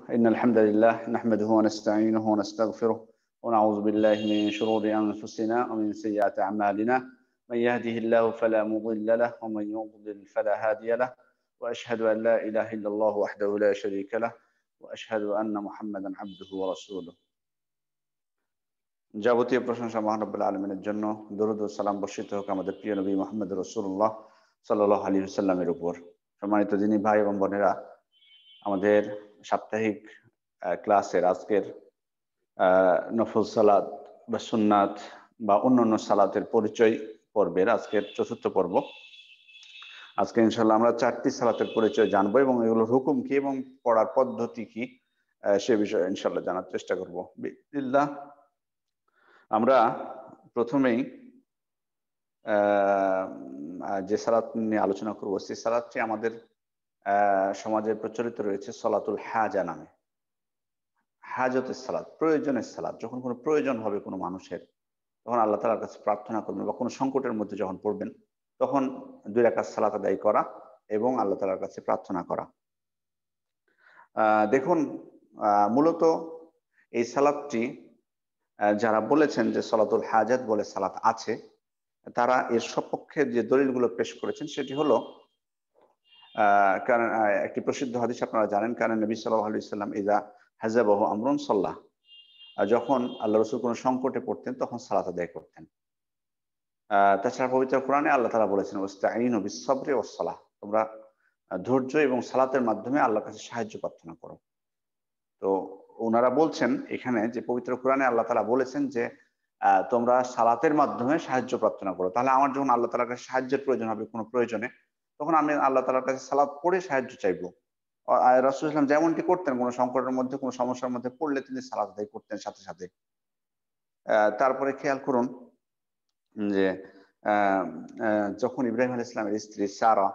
إن الحمد لله نحمده ونستعينه ونستغفره ونعوذ بالله من شرور أنفسنا ومن سيئات أعمالنا من يهده الله فلا مضل له ومن يضلل فلا هادي له وأشهد أن لا إله إلا الله وحده لا شريك له وأشهد أن محمدا عبده ورسوله যাবতীয় প্রশংসা মহান রব্বুল আলামিনের জন্য। দরুদ ও সালাম বর্ষিত হোক আমাদের প্রিয় নবী মুহাম্মদ রাসূলুল্লাহ সাল্লাল্লাহু আলাইহি ওয়াসাল্লামের উপর। সম্মানিত দিনী ভাই এবং বোনেরা, আমাদের সাপ্তাহিক ক্লাসের আজকের নফল সালাত বা সুন্নাত বা অন্যান্য সালাতের পরিচয় পর্বের আজকের চতুর্থ পর্ব। আজকে ইনশাআল্লাহ আমরা 4টি সালাতের পরিচয় জানবো এবং এগুলোর হুকুম কি এবং পড়ার পদ্ধতি কি সে বিষয়ে ইনশাআল্লাহ জানার চেষ্টা করব বিসমিল্লাহ। আমরা প্রথমেই যে সালাত নিয়ে আলোচনা করব সেই সালাতটি আমাদের সমাজে প্রচলিত রয়েছে সলাতুল হাজা নামে। হাজতের সালাত, প্রয়োজনের সালাত। যখন কোনো প্রয়োজন হবে কোনো মানুষের, তখন আল্লাহ তাআলার কাছে প্রার্থনা করবেন, বা কোনো সংকটের মধ্যে যখন পড়বেন তখন 2 রাকাত সালাত আদায় করা এবং আল্লাহ তাআলার কাছে প্রার্থনা করা। দেখুন, মূলত এই সালাতটি যারা বলেছেন যে সলাতুল হাজাত বলে সালাত আছে, তারা এর সপক্ষে যে দলিলগুলো পেশ করেছেন সেটি হলো কারণ একটি প্রসিদ্ধ হাদিস আপনারা জানেন, কারণ নবী সাল্লাল্লাহু আলাইহি ওয়াসাল্লাম ইযা হাযাবাহু আমরুন সাল্লাহ, যখন আল্লাহ রাসূল কোনো সংকটে পড়তেন তখন সালাত আদায় করতেন। তাছাড়া পবিত্র কোরআনে আল্লাহ তাআলা বলেছেন ওয়াস্তাঈনু বিস-সাবরি ওয়াস-সালাহ, তোমরা ধৈর্য এবং সালাতের মাধ্যমে আল্লাহর কাছে সাহায্য প্রার্থনা করো। তো ওনারা বলছেন এখানে যে পবিত্র কোরআনে আল্লাহ তাআলা বলেছেন যে তোমরা সালাতের মাধ্যমে সাহায্য প্রার্থনা করো। তাহলে আমার যখন আল্লাহ তাআলার কাছে সাহায্যের প্রয়োজন হবে কোনো প্রয়োজনে, তখন আমি আল্লাহ তাআলার কাছে সালাত পড়ে সাহায্য চাইবো। রাসূল সাল্লাল্লাহু আলাইহি ওয়াসাল্লাম যেমনটি করতেন, কোনো সংকটের মধ্যে কোনো সমস্যার মধ্যে পড়লে তিনি সালাত আদায় করতেন সাথে সাথে। তারপরে খেয়াল করুন যে যখন ইব্রাহিম আলাইহিস সালামের স্ত্রী সারা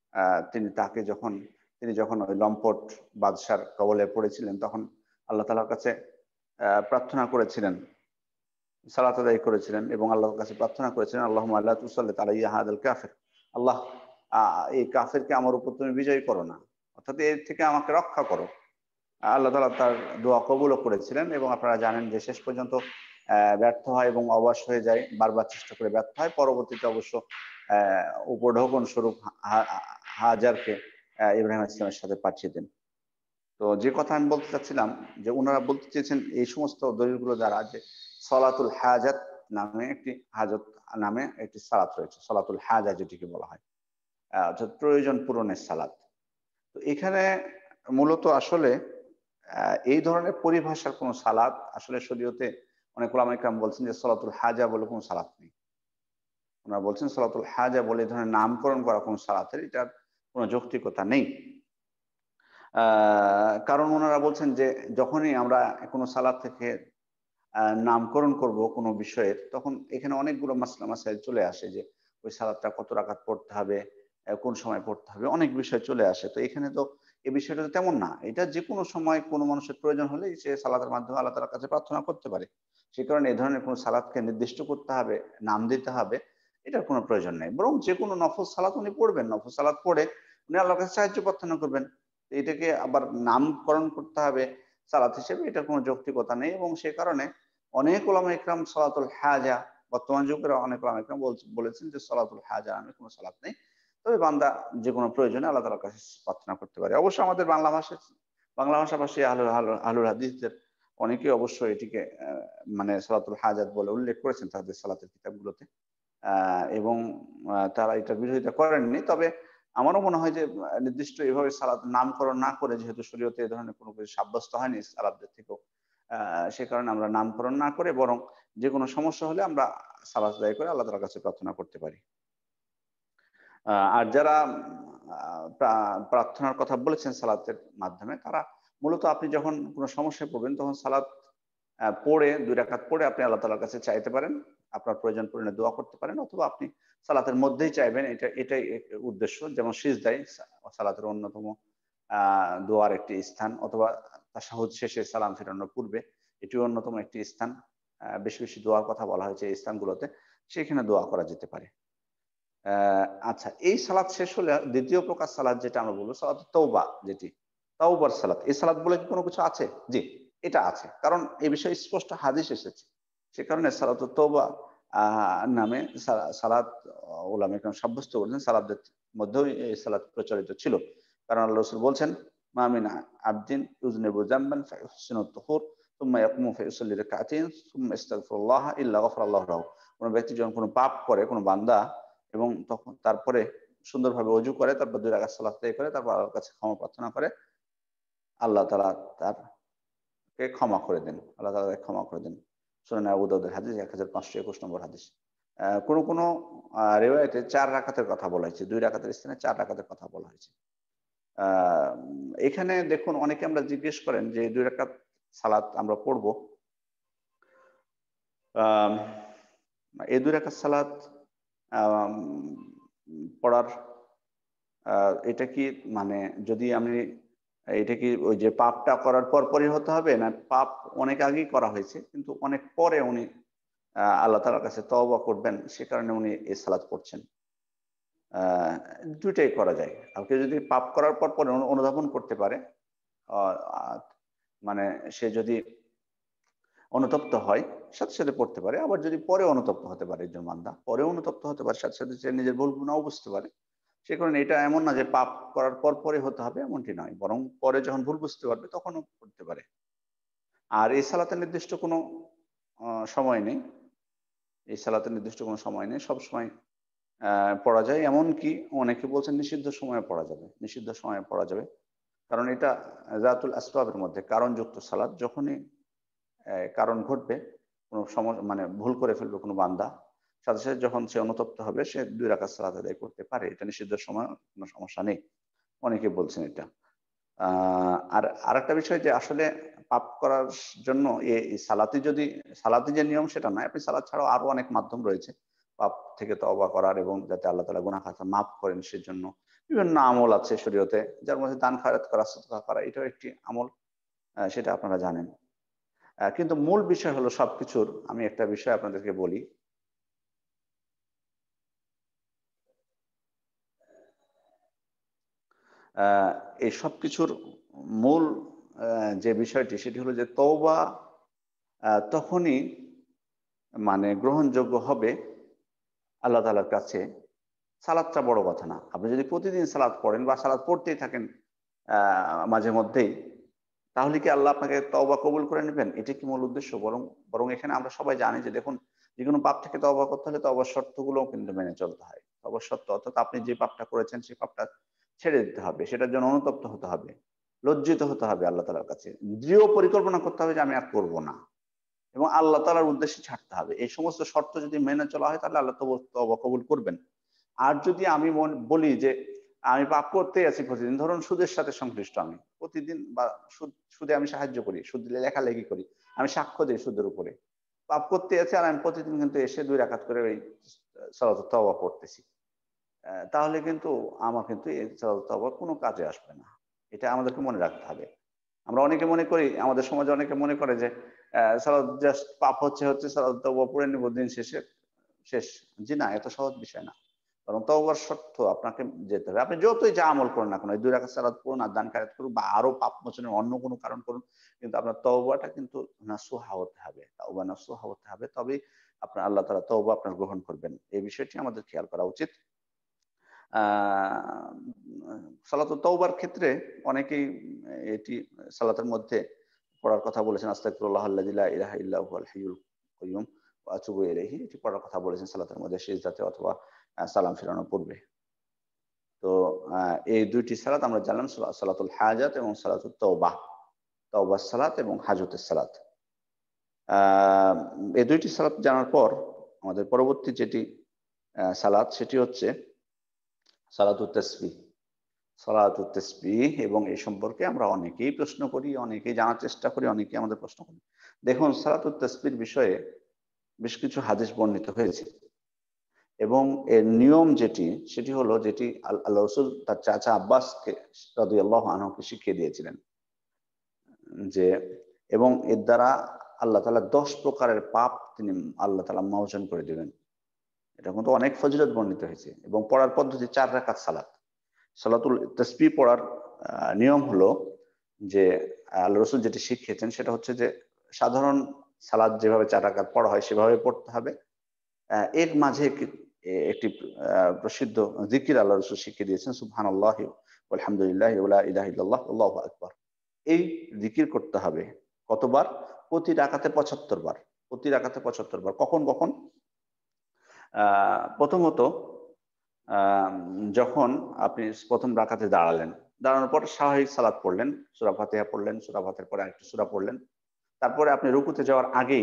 তিনি যখন ওই লম্পট বাদশার কবলে পড়েছিলেন, তখন আল্লাহ তাআলার কাছে প্রার্থনা করেছিলেন, সালাত আদায় করেছিলেন এবং আল্লাহর কাছে প্রার্থনা করেছিলেন আল্লাহুম্মা লা তুসাল্লিত আলাইয়া হাদাল কাফির, আল্লাহ এই কাফিরকে আমার উপর তুমি বিজয় করো না, অর্থাৎ এর থেকে আমাকে রক্ষা করো। আল্লাহ তাআলা তার দোয়া কবুলও করেছিলেন এবং আপনারা জানেন যে শেষ পর্যন্ত ব্যর্থ হয় এবং অবশ হয়ে যায়, বারবার চেষ্টা করে ব্যর্থ হয়। পরবর্তীতে অবশ্য উপঢৌকন স্বরূপ হাজারকে ইব্রাহিম আলাইহিস সালামের সাথে পাঠিয়ে দেন। তো যে কথা আমি বলতে চাচ্ছিলাম যে ওনারা বলতে চেয়েছেন এই সমস্ত দলিলগুলো দ্বারা যে সলাতুল হাজাত নামে একটি সালাত রয়েছে, সলাতুল হাজা যেটিকে বলা হয়, অর্থাৎ প্রয়োজন পূরণের সালাত। তো এখানে মূলত আসলে এই ধরনের পরিভাষার কোনো সালাত আসলে শরীয়তে অনেক উলামা ইকরাম বলছেন যে সলাতুল হাজা বলে কোনো সালাত নেই। ওনারা বলছেন সলাতুল হাজা বলে এই ধরনের নামকরণ করা কোনো সালাতের এটার কোনো যৌক্তিকতা নেই। কারণ ওনারা বলছেন যে যখনই আমরা কোনো সালাত থেকে নামকরণ করব কোনো বিষয়ের, তখন এখানে অনেকগুলো মাসলা মাসাইল চলে আসে যে ওই সালাতটা কত রাকাত পড়তে হবে, কোন সময় পড়তে হবে, অনেক বিষয় চলে আসে। তো এখানে তো এই বিষয়টা তো তেমন না, এটা যে কোনো সময় কোনো মানুষের প্রয়োজন হলেই সে সালাতের মাধ্যমে আল্লাহ তাআলার কাছে প্রার্থনা করতে পারে। সে কারণে এই ধরনের কোনো সালাতকে নির্দিষ্ট করতে হবে, নাম দিতে হবে, এটার কোনো প্রয়োজন নেই। বরং যে কোনো নফল সালাত উনি পড়বেন, নফল সালাত পড়ে উনি আল্লাহর কাছে সাহায্য প্রার্থনা করবেন। এটাকে আবার নামকরণ করতে হবে সালাত হিসেবে, এটার কোনো যৌক্তিকতা নেই। এবং সে কারণে অনেক উলামা ইকরাম সলাতুল হাজা, বর্তমান যুগের অনেক উলামা ইকরাম বলেছেন যে সলাতুল হাজা নামে কোনো সালাত নেই, তবে বান্দা যে কোনো প্রয়োজনে আল্লাহ তাআলার কাছে প্রার্থনা করতে পারে। অবশ্য আমাদের বাংলা ভাষাভাষী আহলুল হাদিসদের অনেকেই অবশ্য এটিকে মানে সলাতুল হাজাত বলে উল্লেখ করেছেন তাদের সালাতের কিতাবগুলোতে, এবং তারা এটার বিরোধিতা করেননি। তবে আমারও মনে হয় যে নির্দিষ্ট এভাবে সালাত নামকরণ না করে, যেহেতু শরীয়তে এই ধরনের কোনো কিছু সাব্যস্ত হয়নি সালাতদের থেকেও, সে কারণে আমরা নামকরণ না করে বরং যে কোনো সমস্যা হলে আমরা সালাত আদায় করে আল্লাহ তাআলার কাছে প্রার্থনা করতে পারি। আর যারা প্রার্থনার কথা বলেছেন সালাতের মাধ্যমে, তারা মূলত আপনি যখন কোনো সমস্যায় পড়বেন তখন সালাত পড়ে 2 রাকাত পড়ে আপনি আল্লাহ তাআলার কাছে চাইতে পারেন, আপনার প্রয়োজন পূরণে দোয়া করতে পারেন, অথবা আপনি সালাতের মধ্যেই চাইবেন, এটাই উদ্দেশ্য। যেমন সিজদায় সালাতের অন্যতম দোয়ার একটি স্থান, অথবা তাশাহুদ শেষে সালাম ফেরানোর পূর্বে এটিও অন্যতম একটি স্থান। বেশি বেশি দোয়ার কথা বলা হয়েছে এই স্থানগুলোতে, সেখানে দোয়া করা যেতে পারে। আচ্ছা, এই সালাত শেষ হলে দ্বিতীয় প্রকার সালাত যেটা আমরা বলবো সালাতুত তাওবা, যেটি তাওবার সালাত, এই সালাত বলে কি কোনো কিছু আছে? জি, এটা আছে। কারণ এই বিষয়ে স্পষ্ট হাদিস এসেছে। সে কারণে সালাতুত তাওবা নামে সালাত উলামায়ে কেরাম সাব্যস্ত করেছেন। সালাতের মধ্যেও এই সালাত প্রচলিত ছিল। কারণ আল্লাহ রাসূল বলছেন, "মা মিন আবদিন ইউযনিবু যামবান ফায়ুহসিনুত তুহুর সুম্মা ইয়াকুমু ফায়ুসাল্লি রাকাতাইন সুম্মা ইস্তাগফিরুল্লাহ ইল্লা গাফারাল্লাহু লাহু।" কোন ব্যক্তি যখন কোন পাপ করে, কোন বান্দা, এবং তখন তারপরে সুন্দরভাবে ওযু করে, তারপর ২ রাকাত সালাত আদায় করে, তারপর আল্লাহর কাছে ক্ষমা প্রার্থনা করে, আল্লাহ তাআলা তারকে ক্ষমা করে দেন। আল্লাহ তাআলা তাকে ক্ষমা করে দেন। সুনানে আবু দাউদের হাদিস ১৫২১ নম্বর হাদিস। কোন রিওয়ায়েতে ৪ রাকাতের কথা বলা হয়েছে। ২ রাকাতের স্থানে ৪ রাকাতের কথা বলা হয়েছে। আ এখানে দেখুন, অনেকে আমরা জিজ্ঞেস করেন যে ২ রাকাত সালাত আমরা পড়ব। আম এই ২ রাকাত সালাত আম পড়ার আ এটা কি, মানে যদি আমি, এটা কি ওই যে পাপটা করার পরপরই হতে হবে? না পাপ অনেক আগেই করা হয়েছে, কিন্তু অনেক পরে উনি আল্লাহ তাআলার কাছে তওবা করবেন, সে কারণে উনি এই সালাত পড়ছেন। আ ২ টাই করা যায়। আর কেউ যদি পাপ করার পরে অনুধাবন করতে পারে, আ আ মানে সে যদি অনুতপ্ত হয়, সাথে, সাথে পড়তে পারে। আবার যদি পরে অনুতপ্ত হতে পারে একজন বান্দা, পরে অনুতপ্ত হতে পারে, সাথে, সাথে সে নিজের ভুল নাও বুঝতে পারে। সে কারণে এটা এমন না যে পাপ করার পরে হতে হবে, এমনটি নয়। বরং পরে যখন ভুল বুঝতে পারবে তখনও পড়তে পারে। আর এই সালাতের নির্দিষ্ট কোনো সময় নেই। এই সালাতের নির্দিষ্ট কোনো সময় নেই। সবসময় পড়া যায়। এমনকি অনেকে বলছেন নিষিদ্ধ সময়ে পড়া যাবে। নিষিদ্ধ সময়ে পড়া যাবে। কারণ এটা যাতুল আসবাবের মধ্যে কারণযুক্ত সালাত। যখনই কারণ ঘটবে, কোনো মানে ভুল করে ফেলবে কোনো বান্দা, সাথে, সাথে যখন সে অনুতপ্ত হবে, সে ২ রাকাত সালাত আদায় করতে পারে। এটা নিষিদ্ধ সময়, কোনো সমস্যা নেই। অনেকে বলছেন এটা। আ আর আরেকটা বিষয় যে আসলে পাপ করার জন্য এই সালাতই যে নিয়ম সেটা নয়। আপনি সালাত ছাড়াও আরো অনেক মাধ্যম রয়েছে পাপ থেকে তওবা করার, এবং যাতে আল্লাহ তাআলা গুনাহ খাতা মাফ করেন সেজন্য। বিভিন্ন আমল আছে শরীয়তে, যার মধ্যে দান খয়রাত করা, সাদকা করা, এটাও একটি আমল। সেটা আপনারা জানেন। কিন্তু মূল বিষয় হলো সবকিছুর, আমি একটা বিষয় আপনাদেরকে বলি। আ এই সবকিছুর মূল যে বিষয়টি, সেটি হলো যে তওবা তখনই মানে গ্রহণযোগ্য হবে আল্লাহ তাআলার কাছে। সালাতটা বড় কথা না। আপনি যদি প্রতিদিন সালাত পড়েন বা সালাত পড়তেই থাকেন আ মাঝে মধ্যেই, তাহলে কি আল্লাহ আপনাকে তওবা কবুল করে নিবেন? এটা কি মূল উদ্দেশ্য? বরং এখানে আমরা সবাই জানি যে দেখুন, যেকোনো পাপ থেকে তওবা করতে হলে তওবার শর্তগুলোও কিন্তু মেনে চলতে হয়। তওবার শর্ত অর্থাৎ আপনি যে পাপটা করেছেন সেই পাপটা ছেড়ে দিতে হবে। সেটার জন্য অনুতপ্ত হতে হবে। লজ্জিত হতে হবে আল্লাহ তাআলার কাছে। দৃঢ় পরিকল্পনা করতে হবে যে আমি আর করব না। এবং আল্লাহ তাআলার উদ্দেশ্যে ছাড়তে হবে। এই সমস্ত শর্ত যদি মেনে চলা হয়, তাহলে আল্লাহ তওবা কবুল করবেন। আর যদি আমি বলি যে আমি পাপ করতেই আছি প্রতিদিন, ধরুন সুদের সাথে সংশ্লিষ্ট আমি। প্রতিদিন বা সুদে আমি সাহায্য করি, সুদ লেখালেখি করি। আমি সাক্ষ্য দেই সুদের উপরে। পাপ করতেই আছি, আর আমি প্রতিদিন কিন্তু এসে ২ রাকাত করে ওই সালাতুত তাওবা পড়তেছি। তাহলে কিন্তু আমার কিন্তু এই সালাতুত তাওবা কোনো কাজে আসবে না। এটা আমাদেরকে মনে রাখতে হবে। আমরা অনেকে মনে করি, আমাদের সমাজে অনেকে মনে করে যে সালাত জাস্ট পাপ হচ্ছে সালাতুত তাওবা পড়ে নিব, দিন শেষে শেষ। জি না, এত সহজ বিষয় না। বরং তওবার শর্ত আপনাকে যেতে হবে। আপনি যতই যা আমল করেন না কেন, এই ২ রাকাত সালাত পড়ুন আর দান খায়রাত করুন বা আরো পাপ মোচনের অন্য কোনো কারণ করুন। কিন্তু আপনার তওবাটা কিন্তু নাসুহা হতে হবে। তাওবা নাসুহা হতে হবে। তবেই আপনার আল্লাহ তাআলা তওবা আপনার গ্রহণ করবেন। এই বিষয়টি আমাদের খেয়াল করা উচিত। আ সালাতুত তাওবার ক্ষেত্রে অনেকেই এটি সালাতের মধ্যে পড়ার কথা বলেছেন, আস্তাগফিরুল্লাহ আল্লাযী লা ইলাহা ইল্লা হুয়াল হাইয়ুল কাইয়্যুম ওয়া আতুবু ইলাইহি। এটি পড়ার কথা বলেছেন সালাতের মধ্যে সিজদাতে অথবা সালাম ফিরানোর পূর্বে। তো আ এই ২ টি সালাত আমরা জানলাম, সালাতুল হাজাত এবং সালাতুত তাওবাহ। তাওবার সালাত এবং হাজতের সালাত। আ এই ২ টি সালাত জানার পর আমাদের পরবর্তী যেটি সালাত, সেটি হচ্ছে সালাতুত তাসবিহ। সালাতুত তাসবিহ, এবং এই সম্পর্কে আমরা অনেকেই প্রশ্ন করি, অনেকেই জানার চেষ্টা করি, অনেকেই আমাদের প্রশ্ন করি। দেখুন, সালাতুত তাসবিহর বিষয়ে বেশ কিছু হাদিস বর্ণিত হয়েছে, এবং এর নিয়ম যেটি, সেটি হলো যেটি আল্লাহ রাসূল তার চাচা আব্বাসকে রাদিয়াল্লাহু আনহুকে শিখিয়ে দিয়েছিলেন। যে, এবং এর দ্বারা আল্লাহ তাআলা ১০ প্রকারের পাপ তিনি আল্লাহ তাআলা মার্জন করে দিবেন। এটা কিন্তু অনেক ফজিলত বর্ণিত হয়েছে, এবং পড়ার পদ্ধতি ৪ রাকাত সালাত। সালাতুল তাসবিহ পড়ার নিয়ম হলো যে আল্লাহ রসুল যেটি শিখিয়েছেন সেটা হচ্ছে যে সাধারণ সালাদ যেভাবে 4 রাকাত পড়া হয় সেভাবে পড়তে হবে। এর মাঝে একটি প্রসিদ্ধ জিকির আল্লাহ রসুল শিখিয়ে দিয়েছেন, সুবহানাল্লাহি ওয়ালহামদুলিল্লাহি ওয়া লা ইলাহা ইল্লাল্লাহ আল্লাহু আকবার। এই জিকির করতে হবে কতবার? প্রতি রাকাতে ৭৫ বার। প্রতি রাকাতে ৭৫ বার। কখন, কখন? প্রথমত যখন আপনি ১ম রাকাতে দাঁড়ালেন, দাঁড়ানোর পর স্বাভাবিক সালাত পড়লেন, সূরা ফাতিহা পড়লেন, সূরা ফাতিহার পরে আরেকটি সূরা পড়লেন। তারপরে আপনি রুকুতে যাওয়ার আগেই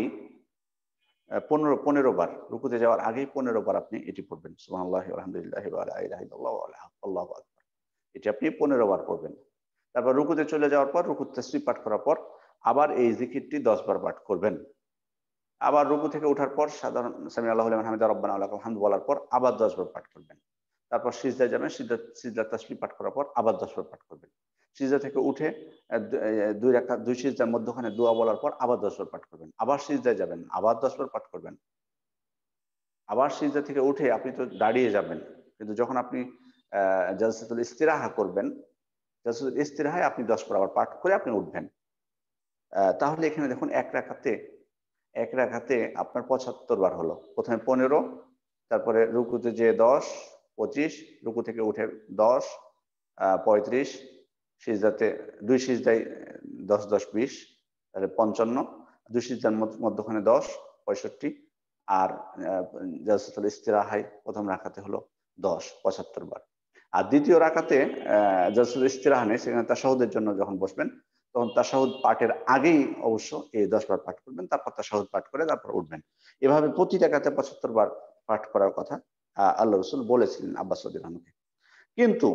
১৫ বার, রুকুতে যাওয়ার আগেই ১৫ বার আপনি এটি পড়বেন। সুবহানাল্লাহি ওয়ালহামদুলিল্লাহি ওয়া লা ইলাহা ইল্লাল্লাহ আল্লাহু আকবার। এটি আপনি ১৫ বার পড়বেন। তারপর রুকুতে চলে যাওয়ার পর রুকুর তাসবিহ পাঠ করার পর আবার এই জিকিরটি ১০ বার পাঠ করবেন। আবার রুকু থেকে ওঠার পর সাধারণ সামি আল্লাহু লিমান হামিদা রব্বানা ওয়া লাকাল হামদ বলার পর আবার ১০ বার পাঠ করবেন। তারপর সিজদায় যাবেন, সিজদার তাসবিহ পাঠ করার পর আবার ১০ বার পাঠ করবেন। সিজদা থেকে উঠে ২ রাকাত ২ সিজদার মধ্যখানে দোয়া বলার পর আবার ১০ বার পাঠ করবেন। আবার সিজদায় যাবেন, আবার ১০ বার পাঠ করবেন। আবার সিজদা থেকে উঠে আপনি তো দাঁড়িয়ে যাবেন। কিন্তু যখন আপনি জালসাতুল ইস্তিরাহা করবেন, জালসাতুল ইস্তিরাহায় আপনি ১০ বার আবার পাঠ করে আপনি উঠবেন। তাহলে এখানে দেখুন এক রাকাতে আপনার ৭৫ বার হলো। ১ম এ ১৫, তারপরে রুকুতে যেয়ে ১০, ২৫, রুকু থেকে উঠে ১০, ৩৫, সিজদাতে ২ সিজদায় ১০, ১০, ২০, তাহলে ৫৫, ২ সিজদার মধ্যখানে ১০, ৬৫ আর জালসাতুল ইস্তিরাহায় ১ম রাকাতে হলো ১০, ৭৫ বার। আর দ্বিতীয় রাকাতে জালসাতুল ইস্তিরাহা নেই, সেখানে তাশাহুদের জন্য যখন বসবেন তখন তাশাহুদ পাঠের আগেই অবশ্য এই ১০ বার পাঠ করবেন, তারপর তাশাহুদ পাঠ করে তারপর উঠবেন। এভাবে প্রতি রাকাতে ৭৫ বার পাঠ করার কথা আল্লাহ রসুল বলেছিলেন আব্বাস রাদিয়াল্লাহু আনহুকে। কিন্তু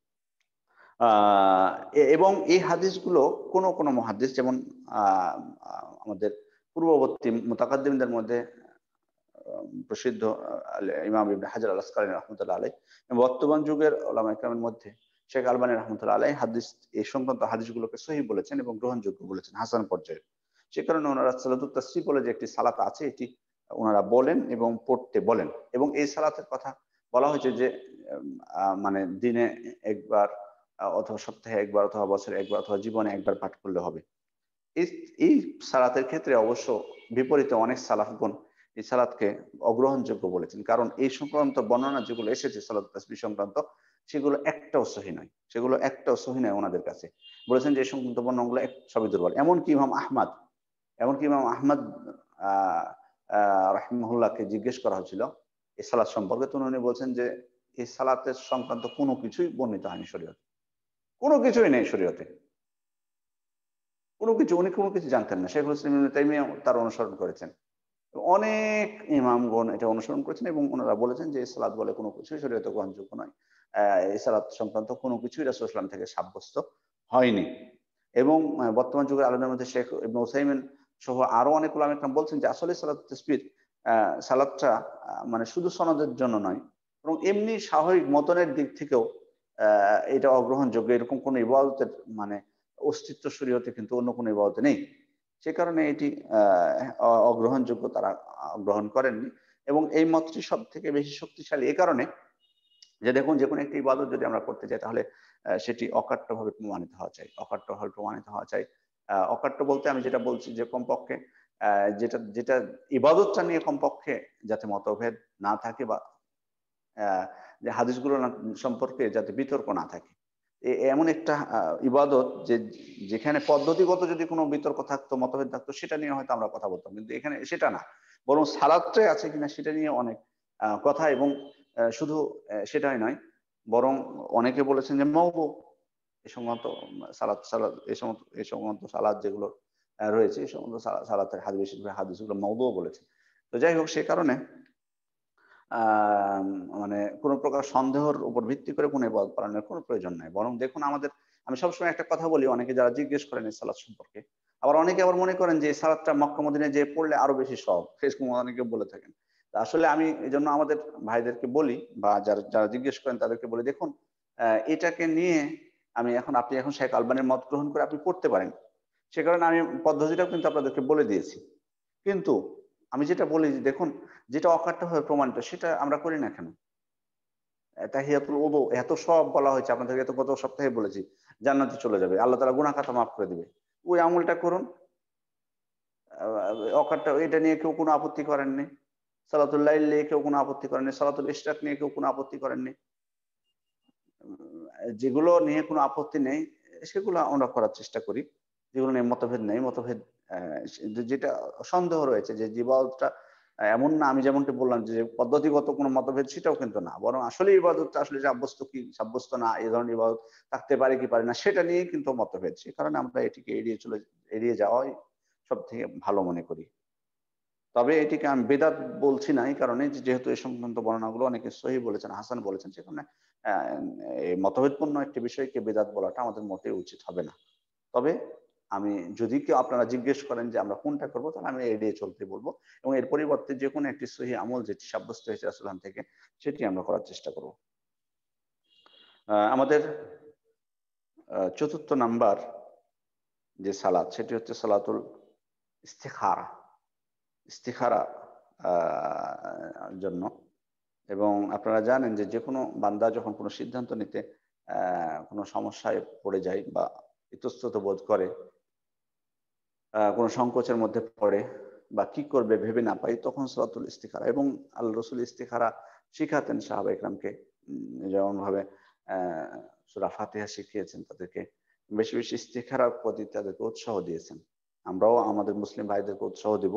এবং এই হাদিসগুলো কোন মুহাদ্দিস যেমন আ আ আমাদের পূর্ববর্তী মুতাকাদ্দিমদের মধ্যে প্রসিদ্ধ ইমাম ইবনে হাজার আল আসকালানী রাহমাতুল্লাহ আলাইহ, বর্তমান যুগের উলামায়ে কেরামের মধ্যে শেখ আলবানী রাহমাতুল্লাহ আলাইহ এই সংক্রান্ত হাদিসগুলোকে সহিহ বলেছেন এবং গ্রহণযোগ্য বলেছেন, হাসান পর্যায়ের। সে কারণে ওনারা সালাতুত তাসবিহ বলে যে একটি সালাত আছে, এটি ওনারা বলেন এবং পড়তে বলেন। এবং এই সালাতের কথা বলা হয়েছে যে মানে দিনে একবার অথবা সপ্তাহে একবার অথবা বছরে একবার অথবা জীবনে একবার পাঠ করলে হবে। এই এই সালাতের ক্ষেত্রে অবশ্য বিপরীতে অনেক সালাফগণ এই সালাতকে অগ্রহণযোগ্য বলেছেন। কারণ এই সংক্রান্ত বর্ণনা যেগুলো এসেছে সালাত তাসবিহ সংক্রান্ত, সেগুলো একটাও সহিহ নয়। সেগুলো একটাও সহিহ নয় ওনাদের কাছে। বলেছেন যে এই সংক্রান্ত বর্ণনাগুলো সবই দুর্বল। এমনকি ইমাম আহমদ আ আ রাহিমাহুল্লাহকে জিজ্ঞেস করা হয়েছিল এই সালাত সম্পর্কে। তো উনি বলছেন যে এই সালাতের সংক্রান্ত কোনো কিছুই বর্ণিত হয়নি শরীয়তে। কোনো কিছুই নেই শরীয়তে। উনি কোনো কিছু জানতেন না। শেখুল ইসলাম ইবনে তাইমিয়া তার অনুসরণ করেছেন। অনেক ইমামগণ এটা অনুসরণ করেছেন এবং ওনারা বলেছেন যে এই সালাত বলে কোনো কিছুই শরীয়তে গ্রহণযোগ্য নয়। এই সালাত সংক্রান্ত কোনো কিছুই রাসূল সাল্লাল্লাহু আলাইহি ওয়াসাল্লাম থেকে সাব্যস্ত হয়নি। এবং বর্তমান যুগের আলেমদের মধ্যে শেখ ইবনে উসাইমিন সহ আরো অনেক উলামা ইকরাম বলছেন যে আসলে সালাত তাসবিহ সালাতটা মানে শুধু সনদের জন্য নয়, বরং এমনি স্বাভাবিক মতনের দিক থেকেও এটা অগ্রহণযোগ্য। এরকম কোনো ইবাদতের মানে অস্তিত্ব শরীয়তে কিন্তু অন্য কোনো ইবাদতে নেই। সে কারণে এটি অগ্রহণযোগ্য, তারা গ্রহণ করেননি। এবং এই মতটি সবথেকে বেশি শক্তিশালী এ কারণে যে দেখুন যেকোনো একটি ইবাদত যদি আমরা করতে যাই তাহলে সেটি অকাট্যভাবে প্রমাণিত হওয়া চাই। অকাট্যভাবে প্রমাণিত হওয়া চাই। অকাট্য বলতে আমি যেটা বলছি যে কমপক্ষে যেটা যেটা ইবাদতটা নিয়ে কমপক্ষে যাতে মতভেদ না থাকে বা যে হাদিসগুলো সম্পর্কে যাতে বিতর্ক না থাকে। এমন একটা ইবাদত যেখানে পদ্ধতিগত যদি কোনো বিতর্ক থাকতো, মতভেদ থাকতো, সেটা নিয়ে হয়তো আমরা কথা বলতাম। কিন্তু এখানে সেটা না। বরং সালাতটাই আছে কিনা সেটা নিয়ে অনেক কথা। এবং শুধু সেটাই নয়, বরং অনেকে বলেছেন যে মওদু এই সমস্ত সালাত এই সমস্ত সালাত যেগুলো রয়েছে, এই সমস্ত সালাতের বেশিরভাগ হাদিসগুলো মওদুও বলেছে। তো যাই হোক, সে কারণে মানে কোন প্রকার সন্দেহের উপর ভিত্তি করে কোনো ইবাদত পালনের কোনো প্রয়োজন নাই। বরং দেখুন আমি সবসময় একটা কথা বলি, অনেকে যারা জিজ্ঞেস করেন এই সালাত সম্পর্কে, অনেকে আবার মনে করেন যে এই সালাতটা মক্কা মদিনায় যেয়ে পড়লে আরো বেশি সওয়াব। এরকম অনেকে বলে থাকেন। তা আসলে আমি এজন্য আমাদের ভাইদেরকে বলি বা যারা জিজ্ঞেস করেন তাদেরকে বলি, দেখুন এটাকে নিয়ে আপনি এখন শেখ আলবানীর মত গ্রহণ করে আপনি পড়তে পারেন। সে কারণে আমি পদ্ধতিটাও কিন্তু আপনাদেরকে বলে দিয়েছি। কিন্তু আমি যেটা বলি যে দেখুন, যেটা অকাট্যভাবে প্রমাণিত সেটা আমরা করি না কেন? তাহিয়াতুল ওযু এত সব বলা হয়েছে আপনাদেরকে, তো গত সপ্তাহে বলেছি জান্নাতে চলে যাবে, আল্লাহ তাআলা গুনাহ খাতা মাফ করে দিবে। ওই আমলটা করুন। আ অকাট্টা এটা নিয়ে কেউ কোনো আপত্তি করেননি। সালাতুল লাইল নিয়ে কেউ কোনো আপত্তি করেননি। সালাতুল ইশরাক নিয়ে কেউ কোনো আপত্তি করেননি। যেগুলো নিয়ে কোনো আপত্তি নেই, সেগুলো আমরা করার চেষ্টা করি। যেগুলো নিয়ে মতভেদ নেই, মতভেদ যেটা সন্দেহ রয়েছে যে ইবাদতটা এমন না, আমি যেমনটি বললাম যে পদ্ধতিগত কোনো মতভেদ সেটাও কিন্তু না। বরং আসলে ইবাদতটা আসলে সাব্যস্ত কি সাব্যস্ত না, এই ধরনের ইবাদত থাকতে পারে কি পারে না সেটা নিয়েই কিন্তু মতভেদ। সে কারণে আমরা এটিকে এড়িয়ে যাওয়াই সবথেকে ভালো মনে করি। তবে এটিকে আমি বেদাত বলছি না এই কারণে যে যেহেতু এই সংক্রান্ত বর্ণনাগুলো অনেকে সহিহ বলেছেন, হাসান বলেছেন, সেখানে আ এই মতভেদপূর্ণ একটি বিষয়কে বেদাত বলাটা আমাদের মোটেই উচিত হবে না। তবে আমি যদি কেউ আপনারা জিজ্ঞেস করেন যে আমরা কোনটা করব, তাহলে আমি এড়িয়ে চলতে বলব এবং এর পরিবর্তে যেকোনো একটি সহিহ আমল যেটি সাব্যস্ত হয়েছে রাসূলুল্লাহ থেকে সেটি আমরা করার চেষ্টা করব। আমাদের ৪র্থ নাম্বার যে সালাত সেটি হচ্ছে সালাতুল ইস্তিখারা। ইস্তিখারা আ জন্য, এবং আপনারা জানেন যে যেকোনো বান্দা যখন কোনো সিদ্ধান্ত নিতে কোনো সমস্যায় পড়ে যায় বা ইতস্তত বোধ করে, কোনো সংকোচের মধ্যে পড়ে বা কি করবে ভেবে না পায়, তখন সলাতুল ইস্তিখারা, এবং আল্লাহ রসুল ইস্তিখারা শিখাতেন সাহাবা ইকরামকে। যেমনভাবে সূরা ফাতিহা শিখিয়েছেন তাদেরকে, বেশি বেশি ইস্তিখারার প্রতি তাদেরকে উৎসাহ দিয়েছেন। আমরাও আমাদের মুসলিম ভাইদেরকে উৎসাহ দিব।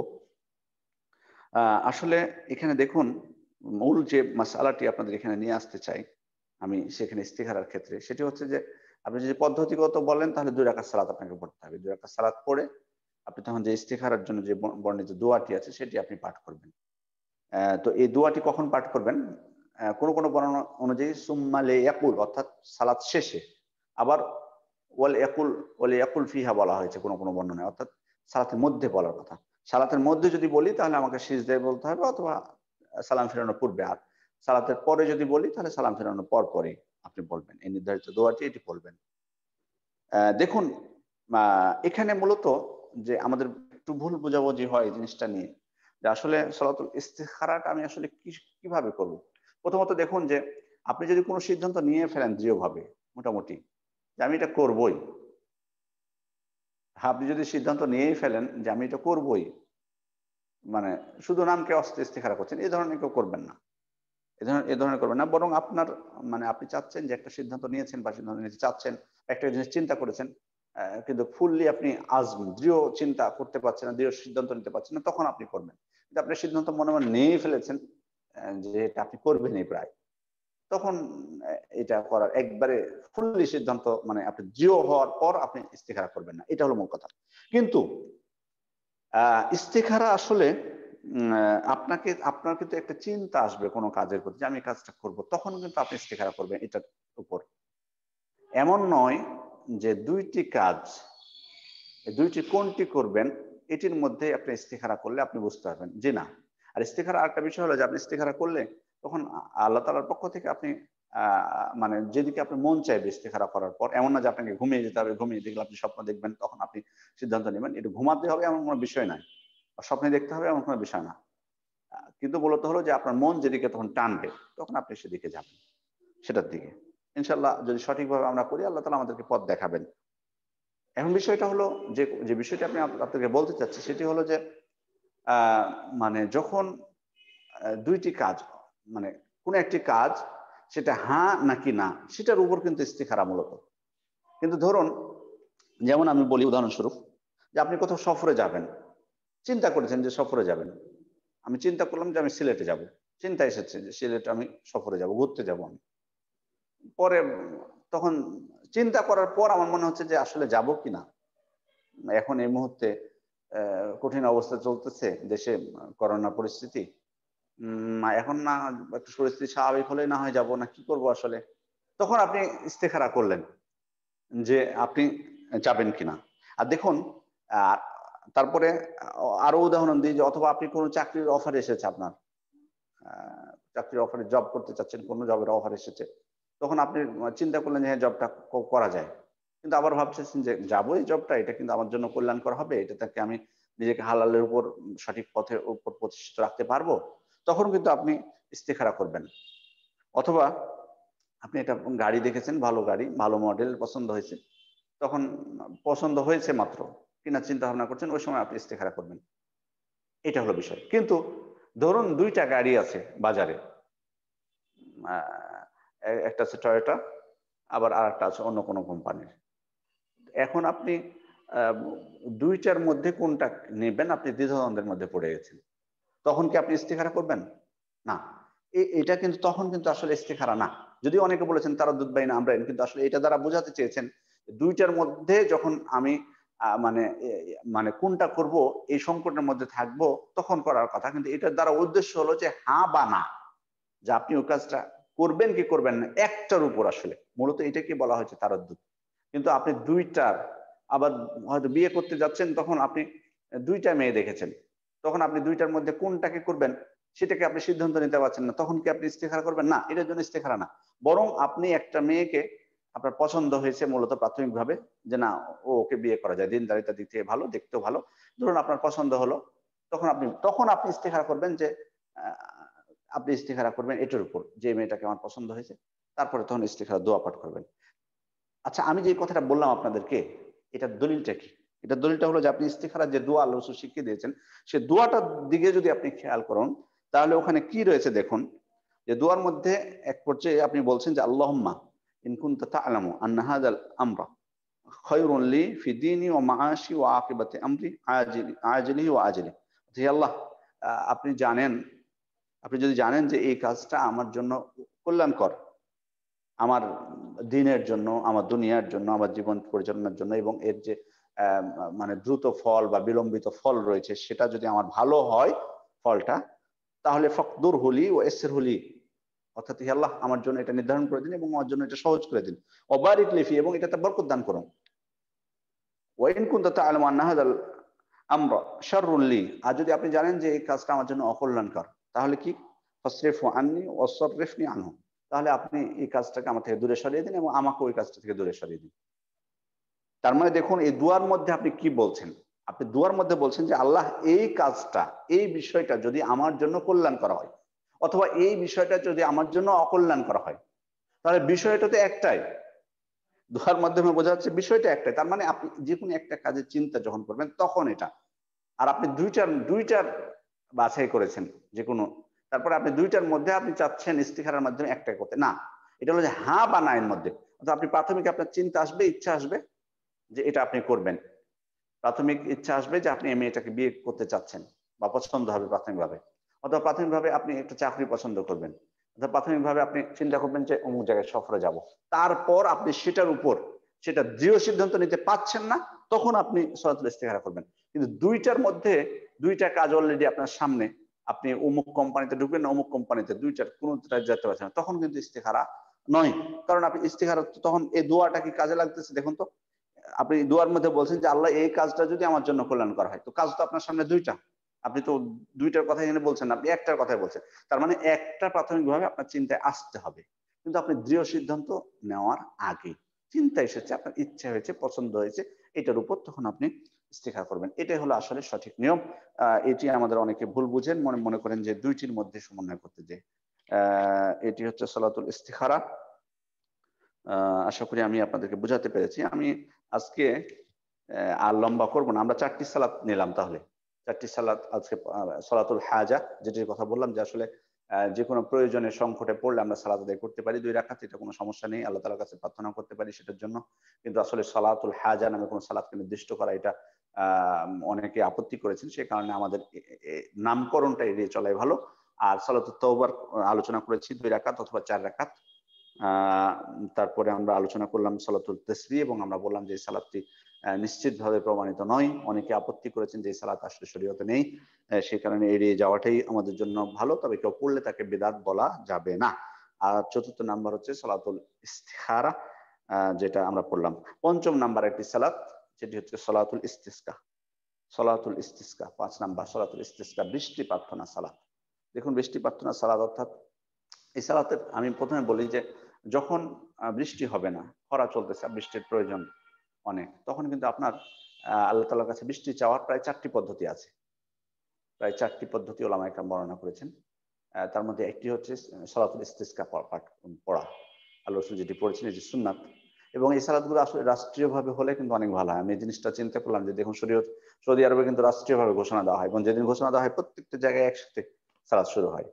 আসলে এখানে দেখুন, মূল যে মাসআলাটি আপনাদের এখানে নিয়ে আসতে চাই আমি সেখানে ইস্তিখারার ক্ষেত্রে, সেটি হচ্ছে যে আপনি যদি পদ্ধতিগত বলেন তাহলে ২ রাকাত সালাত আপনাকে পড়তে হবে। ২ রাকাত সালাত পড়ে আপনি তখন যে ইস্তিখারার জন্য যে বর্ণিত দোয়াটি আছে সেটি আপনি পাঠ করবেন। তো এই দোয়াটি কখন পাঠ করবেন? কোনো বর্ণনা অনুযায়ী সুম্মা লিয়াকুল, অর্থাৎ সালাত শেষে। আবার ওয়ালিয়াকুল ফিহা বলা হয়েছে কোনো বর্ণনায়, অর্থাৎ সালাতের মধ্যে বলার কথা। সালাতের মধ্যে যদি বলি তাহলে আমাকে সিজদায় বলতে হবে, অথবা সালাম ফেরানোর পূর্বে। আর সালাতের পরে যদি বলি তাহলে সালাম ফেরানোর পরই আপনি বলবেন। এই নির্ধারিত দোয়াটি এটি বলবেন। দেখুন, এখানে মূলত যে আমাদের একটু ভুল বোঝাবুঝি হয় এই জিনিসটা নিয়ে, যে আসলে সলাতুল ইস্তিখারাটা আমি আসলে কিভাবে করব? প্রথমত দেখুন যে আপনি যদি কোনো সিদ্ধান্ত নিয়ে ফেলেন দৃঢ়ভাবে, মোটামুটি যে আমি এটা করবই। আপনি যদি সিদ্ধান্ত নিয়েই ফেলেন যে আমি এটা করবই, মানে শুধু নামকে ইস্তিখারা করছেন, এই ধরনের কেউ করবেন না। এ ধরনের করবেন না। বরং আপনার মানে আপনি চাচ্ছেন যে একটা সিদ্ধান্ত নিয়েছেন বা সিদ্ধান্ত নিতে চাচ্ছেন, একটা জিনিস চিন্তা করেছেন। কিন্তু ফুললি আপনি দৃঢ় চিন্তা করতে পারছেন না, দৃঢ় সিদ্ধান্ত নিতে পারছেন না, তখন আপনি করবেন। কিন্তু আপনি সিদ্ধান্ত মনে নিয়েই ফেলেছেন যে এটা আপনি করবেনই প্রায়। তখন এটা করার একবারে ফুললি সিদ্ধান্ত, মানে আপনি দৃঢ় হওয়ার পর আপনি ইস্তিখারা করবেন না। এটা হলো মূল কথা। কিন্তু ইস্তিখারা আসলে আপনার কিন্তু একটা চিন্তা আসবে কোনো কাজের প্রতি যে আমি এই কাজটা করব। তখন কিন্তু আপনি ইস্তিখারা করবেন এটার উপর। এমন নয় যে ২ টি কাজ, এই ২ টি কোনটি করবেন এটির মধ্যে আপনি ইস্তিখারা করলে আপনি বুঝতে পারবেন। জি না। আর ইস্তিখারা আরেকটা বিষয় হলো যে আপনি ইস্তিখারা করলে তখন আল্লাহ তাআলার পক্ষ থেকে আপনি আ মানে যেদিকে আপনার মন চাইবে ইস্তিখারা করার পর, এমন না যে আপনাকে ঘুমিয়ে যেতে হবে, ঘুমিয়ে দেখলে আপনি স্বপ্ন দেখবেন তখন আপনি সিদ্ধান্ত নিবেন। এটা ঘুমাতে হবে এমন কোনো বিষয় নাই। বা স্বপ্নে দেখতে হবে এমন কোনো বিষয় না। কিন্তু মূলত হলো যে আপনার মন যেদিকে তখন টানবে, তখন আপনি সেদিকে যাবেন। সেটার দিকে। ইনশাআল্লাহ যদি সঠিকভাবে আমরা করি, আল্লাহ তাআলা আমাদেরকে পথ দেখাবেন। এখন বিষয়টা হলো যে বিষয়টি আমি আপনাকে বলতে চাচ্ছি সেটি হলো যে আ মানে যখন ২ টি কাজ, মানে কোন একটি কাজ সেটা হ্যাঁ নাকি না সেটার উপর কিন্তু ইস্তিখারা মূলত। কিন্তু ধরুন, যেমন আমি বলি উদাহরণস্বরূপ, যে আপনি কোথাও সফরে যাবেন। চিন্তা করেছেন যে সফরে যাবেন। আমি চিন্তা করলাম যে আমি সিলেটে যাব। চিন্তা এসেছে যে সিলেটে আমি সফরে যাব, ঘুরতে যাব আমি। পরে তখন চিন্তা করার পর আমার মনে হচ্ছে যে আসলে যাব কিনা? এখন এই মুহূর্তে কঠিন অবস্থা চলতেছে দেশে, করোনা পরিস্থিতি। এখন না একটু পরিস্থিতি স্বাভাবিক হলেই না হয় যাব, না কি করব আসলে? তখন আপনি ইস্তেখারা করলেন যে আপনি যাবেন কিনা। আর দেখুন, আ তারপরে আরো উদাহরণ দিই যে অথবা আপনি কোন চাকরির অফার এসেছে আপনার। আ চাকরির অফারে জব করতে চাচ্ছেন, কোন জবের অফার এসেছে। তখন আপনি চিন্তা করলেন যে হ্যাঁ, জবটা করা যায়। কিন্তু আবার ভাবতেছেন যে যাবো এই জবটা, এটা কিন্তু আমার জন্য কল্যাণকর হবে। এটা থেকে আমি নিজেকে হালালের উপর সঠিক পথের উপর প্রতিষ্ঠিত রাখতে পারবো। তখন কিন্তু আপনি ইস্তেখারা করবেন। অথবা আপনি একটা গাড়ি দেখেছেন, ভালো গাড়ি, ভালো মডেল পছন্দ হয়েছে, তখন পছন্দ হয়েছে মাত্র, কেনার চিন্তা ভাবনা করছেন, ওই সময় আপনি ইস্তেখারা করবেন। এটা হলো বিষয়। কিন্তু ধরুন ২টা গাড়ি আছে বাজারে, একটা আছে টয়োটা, আবার আরেকটা আছে অন্য কোনো কোম্পানির। এখন আপনি ২টার মধ্যে কোনটা নেবেন, আপনি দ্বিধাদ্বন্দ্বের মধ্যে পড়ে গেছেন। তখন কি আপনি ইস্তেখারা করবেন? না। এটা কিন্তু তখন কিন্তু আসলে ইস্তেখারা না। যদিও অনেকে বলেছেন তারাদ্দুদ বাইনা আমরাইন, কিন্তু আসলে এটা দ্বারা বোঝাতে চেয়েছেন ২টার মধ্যে যখন আমি মানে মানে কোনটা করব এই সংকটের মধ্যে থাকবো, তখন করার কথা। কিন্তু এটার দ্বারা উদ্দেশ্য হলো যে হ্যাঁ বা না। যে আপনি ওই কাজটা করবেন কি করবেন না, একটার উপর আসলে। মূলত এটাকে বলা হয়েছে তারাদ্দুদ। কিন্তু আপনি ২টার, আবার হয়তো বিয়ে করতে যাচ্ছেন, তখন আপনি ২টা মেয়ে দেখেছেন। তখন আপনি ২টার মধ্যে কোনটাকে করবেন সেটাকে আপনি সিদ্ধান্ত নিতে পারছেন না। তখন কি আপনি ইস্তেখারা করবেন? না, এটার জন্য ইস্তেখারা না। বরং আপনি একটা মেয়েকে আপনার পছন্দ হয়েছে মূলত প্রাথমিকভাবে, যে না ওকে বিয়ে করা যায়। দিনদারিতার দিক থেকে ভালো, দেখতেও ভালো। ধরুন আপনার পছন্দ হলো। তখন আপনি ইস্তেখারা করবেন যে আ আপনি ইস্তেখারা করবেন এটার উপর, যে মেয়েটাকে আমার পছন্দ হয়েছে। তারপরে তখন ইস্তেখারা দোয়া পাঠ করবেন। আচ্ছা, আমি যে কথাটা বললাম আপনাদেরকে, এটার দলিলটা কি? এটার দলিলটা হলো যে আপনি ইস্তিখারার যে দোয়া আল্লাহ রাসূল শিখিয়ে দিয়েছেন, সে দোয়াটার দিকে যদি আপনি খেয়াল করুন, তাহলে ওখানে কি রয়েছে দেখুন। যে দোয়ার মধ্যে এক পর্যায়ে আপনি বলছেন যে আল্লাহুম্মা ইন কুনতা তা'লামু আন্না হাযাল আমরা খায়রুন লি ফি দীনি ওয়া মাআশি ওয়া আকিবাতি আমরি আজিলিহি ওয়া আজলিহি। হে আল্লাহ, আপনি জানেন, আপনি যদি জানেন যে এই কাজটা আমার জন্য কল্যাণকর, আমার দিনের জন্য, আমার দুনিয়ার জন্য, আমার জীবন পরিচালনার জন্য, এবং এর যে মানে দ্রুত ফল বা বিলম্বিত ফল রয়েছে সেটা যদি আমার ভালো হয় ফলটা, তাহলে ফকদুর হুলি ও এসের হুলি, অর্থাৎ হে আল্লাহ আমার জন্য এটা নির্ধারণ করে দিন এবং আমার জন্য এটা সহজ করে দিন। অবারিক লিফি, এবং এটাতে বরকত দান করুন। ওয়াইন কুনতা তা'লামু আন্না হাযাল আমরা শাররুন লি, আর যদি আপনি জানেন যে এই কাজটা আমার জন্য অকল্যাণকর, তাহলে কি? ফাসরিফহু আন্নি ওয়াসরিফনি আনহু, তাহলে আপনি এই কাজটাকে আমার থেকে দূরে সরিয়ে দিন এবং আমাকে ওই কাজটা থেকে দূরে সরিয়ে দিন। তার মানে দেখুন এই দুয়ার মধ্যে আপনি কি বলছেন? আপনি দুয়ার মধ্যে বলছেন যে আল্লাহ, এই কাজটা, এই বিষয়টা যদি আমার জন্য কল্যাণ করা হয়, অথবা এই বিষয়টা যদি আমার জন্য অকল্যাণ করা হয়, তাহলে বিষয়টা তো একটাই। দোয়ার মাধ্যমে বোঝা যাচ্ছে বিষয়টা একটাই। তার মানে আপনি যেকোনো একটা কাজের চিন্তা যখন করবেন তখন এটা। আর আপনি ২টার বাছাই করেছেন যেকোনো। তারপরে আপনি ২টার মধ্যে আপনি চাচ্ছেন ইস্তিখারার মাধ্যমে একটাই করতে। না, এটা হলো যে হ্যাঁ বা না এর মধ্যে। অর্থাৎ আপনি প্রাথমিক আপনার চিন্তা আসবে, ইচ্ছা আসবে যে এটা আপনি করবেন। প্রাথমিক ইচ্ছা আসবে যে আপনি এই মেয়েটাকে বিয়ে করতে চাচ্ছেন বা পছন্দ হবে প্রাথমিকভাবে। অথবা প্রাথমিকভাবে আপনি একটা চাকরি পছন্দ করবেন। অথবা প্রাথমিকভাবে আপনি চিন্তা করবেন যে অমুক জায়গায় সফরে যাব। তারপর আপনি সেটার উপর সেটা দৃঢ় সিদ্ধান্ত নিতে পারছেন না, তখন আপনি সলাতুল ইস্তিখারা করবেন। কিন্তু ২টার মধ্যে ২টা কাজ অলরেডি আপনার সামনে। আপনি অমুক কোম্পানিতে ঢুকবেন না অমুক কোম্পানিতে, ২টার কোনটায় যেতে পারছেন না। তখন কিন্তু ইস্তিখারা নয়। কারণ আপনি ইস্তিখারা তখন এই দোয়াটা কি কাজে লাগতেছে দেখুন তো। আপনি দোয়ার মধ্যে বলছেন যে আল্লাহ, এই কাজটা যদি আমার জন্য কল্যাণকর হয়, তো কাজ তো আপনার সামনে ২টা। আপনি তো ২টার কথা এখানে বলছেন না, আপনি একটার কথাই বলছেন। তার মানে একটা প্রাথমিকভাবে আপনার চিন্তায় আসতে হবে। কিন্তু আপনি দৃঢ় সিদ্ধান্ত নেওয়ার আগে চিন্তা এসেছে, আপনার ইচ্ছা হয়েছে, পছন্দ হয়েছে, এটার উপর তখন আপনি ইস্তেখারা করবেন। এটাই হলো আসলে সঠিক নিয়ম। এটি আমাদের অনেকে ভুল বুঝেন, মনে করেন যে ২টির মধ্যে সমন্বয় করতে যেয়ে। এটি হচ্ছে সলাতুল ইস্তিখারা। আশা করি আমি আপনাদেরকে বোঝাতে পেরেছি। আমি আজকে আর লম্বা করব না। আমরা ৪টি সালাত নিলাম তাহলে। ৪টি সালাত আজকে, সলাতুল হাজা যেটির কথা বললাম, যে আসলে যেকোনো প্রয়োজনে সংকটে পড়লে আমরা সালাত আদায় করতে পারি ২ রাকাত, এটা কোনো সমস্যা নেই। আল্লাহ তাআলার কাছে প্রার্থনা করতে পারি সেটার জন্য। কিন্তু আসলে সলাতুল হাজা নামে কোনো সালাতকে নির্দিষ্ট করা, এটা অনেকে আপত্তি করেছেন। সে কারণে আমাদের নামকরণটা এড়িয়ে চলাই ভালো। আর সলাতুত তাওবার আলোচনা করেছি ২ রাকাত অথবা ৪ রাকাত। তারপরে আমরা আলোচনা করলাম সালাতুল তাসবিহ, এবং আমরা বললাম যে এই সালাতটি নিশ্চিতভাবে প্রমাণিত নয়। অনেকে আপত্তি করেছেন যে এই সালাত আসলে শরীয়তে নেই। সেই কারণে এড়িয়ে যাওয়াটাই আমাদের জন্য ভালো। তবে কেউ পড়লে তাকে বিদআত বলা যাবে না। আর ৪র্থ নাম্বার হচ্ছে সালাতুল ইস্তিখারা, যেটা আমরা পড়লাম। ৫ম নাম্বার একটি সালাত, যেটি হচ্ছে সালাতুল ইস্তিসকা। সালাতুল ইস্তিসকা ৫ নাম্বার সালাতুল ইস্তিসকা, বৃষ্টি প্রার্থনা সালাত। দেখুন, বৃষ্টি প্রার্থনা সালাত অর্থাৎ এই সালাতের আমি ১ম এ বলি যে যখন বৃষ্টি হবে না, খরা চলতেছে, বৃষ্টির প্রয়োজন অনেক, তখন কিন্তু আপনার আল্লাহ তাআলার কাছে বৃষ্টি চাওয়ার প্রায় ৪টি পদ্ধতি আছে। প্রায় ৪টি পদ্ধতি উলামায়ে কেরাম বর্ণনা করেছেন। তার মধ্যে একটি হচ্ছে সালাতুল ইস্তিসকা পড়া। আল্লাহ রসুল যেটি পড়েছেন এটি সুন্নাত। এবং এই সালাদগুলো আসলে রাষ্ট্রীয়ভাবে হলে কিন্তু অনেক ভালো হয়। আমি এই জিনিসটা চিন্তা করলাম যে দেখুন সৌদি আরবে কিন্তু রাষ্ট্রীয়ভাবে ঘোষণা দেওয়া হয়, এবং যেদিন ঘোষণা দেওয়া হয় প্রত্যেকটা জায়গায় একসাথে সালাদ শুরু হয়,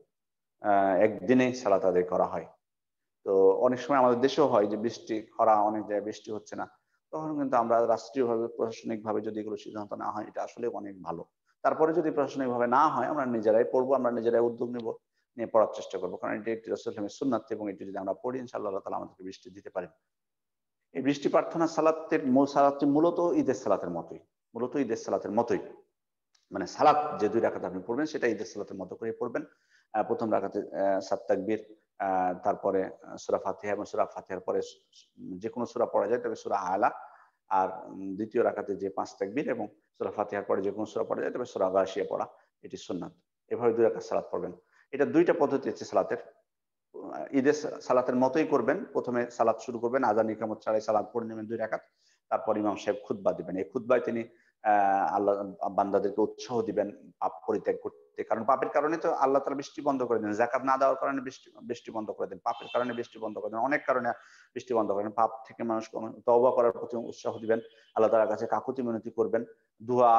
একদিনেই সালাত আদায় করা হয়। তো অনেক সময় আমাদের দেশেও হয় যে বৃষ্টি, খরা, অনেক জায়গায় বৃষ্টি হচ্ছে না, তখন কিন্তু আমরা রাষ্ট্রীয়ভাবে প্রশাসনিকভাবে যদি এগুলো সিদ্ধান্ত না হয়, এটা আসলে অনেক ভালো। তারপরে যদি প্রশাসনিকভাবে না হয়, আমরা নিজেরাই পড়বো, আমরা নিজেরাই উদ্যোগ নেব, নিয়ে পড়ার চেষ্টা করবো, কারণ এটি একটি রাসূলের সুন্নাত, এবং এটি যদি আমরা পড়ি ইনশাআল্লাহ আল্লাহ তাআলা আমাদেরকে বৃষ্টি দিতে পারেন। এই বৃষ্টি প্রার্থনা সালাতের মূল সালাতটি মূলত ঈদের সালাতের মতোই, মূলত ঈদের সালাতের মতোই। মানে সালাত যে 2 রাকাত আপনি পড়বেন সেটা ঈদের সালাতের মতো করে পড়বেন। প্রথম রাকাতে 7 তাকবীর, তারপরে সূরা ফাতিহা, এবং সূরা ফাতিহার পরে যেকোনো সূরা পড়া যায়, তবে সূরা আলা। আর দ্বিতীয় রাকাতে যে 5 তাকবীর এবং সূরা ফাতিহার পরে যেকোনো সূরা পড়া যায়, তবে সূরা গাশিয়া পড়া, এটি সুন্নাত। এভাবে 2 রাকাত সালাত পড়বেন। এটা 2টা পদ্ধতি আছে সালাতের। ঈদের সালাতের মতোই করবেন। প্রথমে সালাত শুরু করবেন, আযান ইকামত ছাড়াই সালাত পড়ে নেবেন 2 রাকাত। তারপর ইমাম সাহেব খুতবা দিবেন। এই খুতবায় তিনি আল্লাহ বান্দাদেরকে উৎসাহ দিবেন পাপ পরিত্যাগ করতে। কারণ পাপের কারণে তো আল্লাহ তাআলা বৃষ্টি বন্ধ করে দেন। যাকাত না দেওয়ার কারণে বৃষ্টি বন্ধ করে দেন। পাপের কারণে বৃষ্টি বন্ধ করে দেন। অনেক কারণে বৃষ্টি বন্ধ করেন। পাপ থেকে মানুষকে তওবা করার প্রতি উৎসাহ দিবেন। আল্লাহ তাআলার কাছে কাকুতি মিনতি করবেন। দোয়া,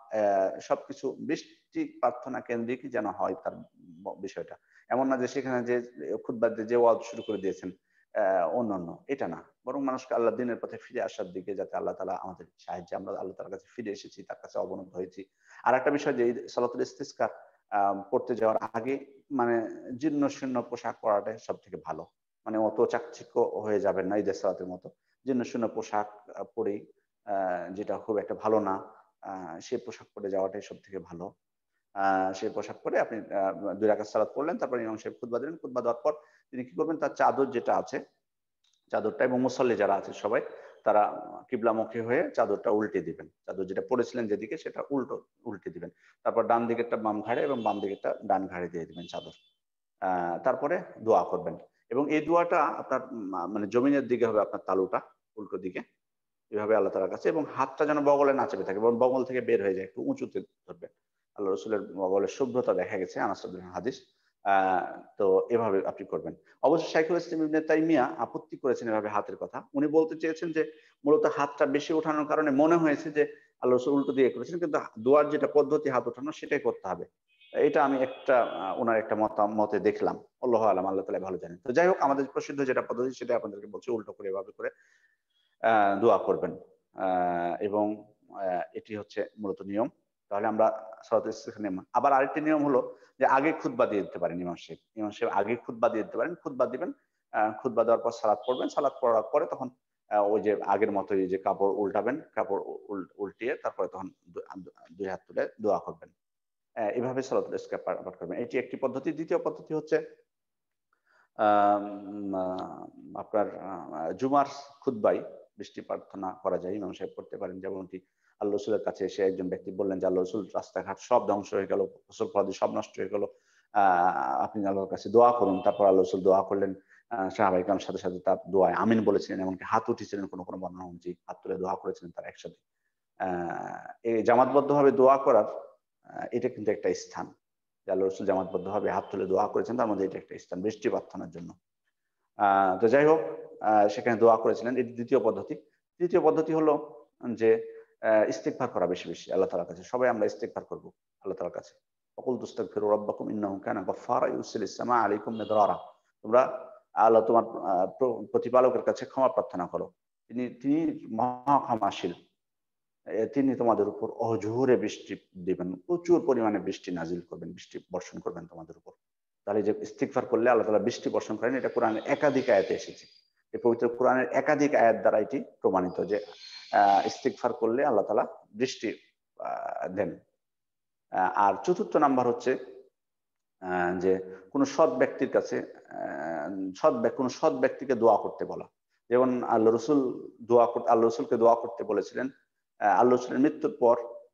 সবকিছু বৃষ্টি প্রার্থনা কেন্দ্রিক যেন হয় তার বিষয়টা। এমন না যে সেখানে যে খুতবা দিয়ে যে ওয়াজ শুরু করে দিয়েছেন অন্যান্য, এটা না। বরং মানুষকে আল্লাহর দ্বীনের পথে ফিরে আসার দিকে, যাতে আল্লাহ তাআলা আমাদের সাহায্যে আমরা আল্লাহ তাআলার কাছে ফিরে এসেছি, তার কাছে অবনত হয়েছি। আরেকটা বিষয় যে এই সালাতুল ইস্তিসকা পড়তে যাওয়ার আগে মানে জীর্ণ শীর্ণ পোশাক পরাটাই সবথেকে ভালো। মানে অত চাকচিক্য হয়ে যাবেন না ঈদের সালাতের মতো। জীর্ণ শীর্ণ পোশাক পরেই, যেটা খুব একটা ভালো না, সেই পোশাক পরে যাওয়াটাই সবথেকে ভালো। সেই পোশাক পরে আপনি 2 রাকাত সালাত পড়লেন, তারপর ইমাম সাহেব খুতবা দিলেন। খুতবা দেওয়ার পর তিনি কি করবেন, তার চাদর যেটা আছে, চাদরটা, এবং মুসল্লি যারা আছে সবাই, তারা কিবলামুখী হয়ে চাদরটা উল্টে দিবেন। চাদর যেটা পড়েছিলেন যেদিকে, সেটা উল্টে দিবেন। তারপর ডান দিকেরটা বাম ঘাড়ে এবং বাম দিকেরটা ডান ঘাড়ে দিয়ে দিবেন চাদর। তারপরে দোয়া করবেন। এবং এই দোয়াটা আপনার মানে জমিনের দিকে হবে, আপনার তালুটা উল্টো দিকে। এভাবে আল্লাহ তাআলার কাছে, এবং হাতটা যেন বগলে না চেপে থাকে, এবং বগল থেকে বের হয়ে যায়, একটু উঁচুতে ধরবেন। আল্লাহ রসুলের বগলের শুভ্রতা দেখা গেছে, আনাস রাদিয়াল্লাহু হাদিস। তো এভাবে আপনি করবেন। অবশ্য শাইখুল ইসলাম ইবনে তাইমিয়া আপত্তি করেছেন এভাবে হাতের কথা। উনি বলতে চেয়েছেন যে মূলত হাতটা বেশি ওঠানোর কারণে মনে হয়েছে যে আল্লাহ রসুল উল্টো দিয়ে করেছেন, কিন্তু দোয়ার যেটা পদ্ধতি হাত ওঠানো, সেটাই করতে হবে। এটা আমি একটা উনার একটা মতে দেখলাম। আল্লাহু আলাম, আল্লাহ তাআলা ভালো জানেন। তো যাই হোক, আমাদের প্রসিদ্ধ যেটা পদ্ধতি সেটা আপনাদেরকে বলছি, উল্টো করে এভাবে করে দোয়া করবেন। এবং এটি হচ্ছে মূলত নিয়ম। তাহলে আমরা সালাতুল ইস্তিসকার নিয়ম। আবার আরেকটি নিয়ম হলো যে আগে খুতবা দিয়ে দিতে পারেন ইমাম সাহেব। ইমাম সাহেব আগে খুতবা দিয়ে দিতে পারেন। খুতবা দিবেন। খুতবা দেওয়ার পর সালাত পড়বেন। সালাত পড়ার পরে তখন ওই যে আগের মতোই যে কাপড় উল্টাবেন। কাপড় উল্টিয়ে তারপরে তখন ২ হাত তুলে দোয়া করবেন। এভাবে সালাতুল ইস্তিসকার পাঠ করবেন। এটি একটি পদ্ধতি। দ্বিতীয় পদ্ধতি হচ্ছে আম আ আপনার জুমার খুতবায় বৃষ্টি প্রার্থনা করা যায়। ইমাম সাহেব করতে পারেন। যেমনটি আল্লাহ রসুলের কাছে এসে একজন ব্যক্তি বললেন যে, "আল্লাহ রসুল, রাস্তাঘাট সব ধ্বংস হয়ে গেল। ফসল ফলাদি সব নষ্ট হয়ে গেল। আ আপনি আল্লাহর কাছে দোয়া করুন।" তারপর আল্লাহ রসুল দোয়া করলেন। সাহাবায়ে কেরামের সাথে, সাথে তার দোয়ায় আমিন বলেছিলেন। এমনকি হাত উঠিয়েছিলেন কোনো বর্ণনা অনুযায়ী। হাত তুলে দোয়া করেছিলেন তারা একসাথে। আ এই জামাতবদ্ধভাবে দোয়া করার এটা কিন্তু একটা স্থান। যে আল্লাহ রসুল জামাতবদ্ধভাবে হাত তুলে দোয়া করেছেন, তার মধ্যে এটা একটা স্থান বৃষ্টি প্রার্থনার জন্য। তো যাই হোক, সেখানে দোয়া করেছিলেন। এটি ২য় পদ্ধতি। ৩য় পদ্ধতি হলো যে ইস্তিগফার করা বেশি, বেশি আল্লাহ তাআলার কাছে। সবাই আমরা ইস্তিগফার করব আল্লাহ তাআলার কাছে। ওয়াকুলতু আস্তাগফিরু রাব্বাকুম ইন্নাহু কানা গাফফারা ইউরসিলিস সামাআ আলাইকুম মিদরারা। তোমরা আল্লাহ তোমার প্রতিপালকের কাছে ক্ষমা প্রার্থনা করো। তিনি মহা ক্ষমাশীল। তিনি তোমাদের উপর অঝোরে বৃষ্টি দিবেন। প্রচুর পরিমাণে বৃষ্টি নাজিল করবেন, বৃষ্টি বর্ষণ করবেন তোমাদের উপর। তাহলে যে ইস্তিগফার করলে আল্লাহ তাআলা বৃষ্টি বর্ষণ করেন, এটা কোরআনের একাধিক আয়াতে এসেছে। এই পবিত্র কোরআনের একাধিক আয়াত দ্বারা এটি প্রমাণিত যে ইস্তিগফার করলে আল্লাহ তাআলা বৃষ্টি দেন। আর ৪র্থ নাম্বার হচ্ছে যে কোনো সৎ ব্যক্তির কাছে কোনো সৎ ব্যক্তিকে দোয়া করতে বলা। যেমন আল্লাহ রসুলকে দোয়া করতে বলেছিলেন। আল্লাহ রসুলের মৃত্যুর পর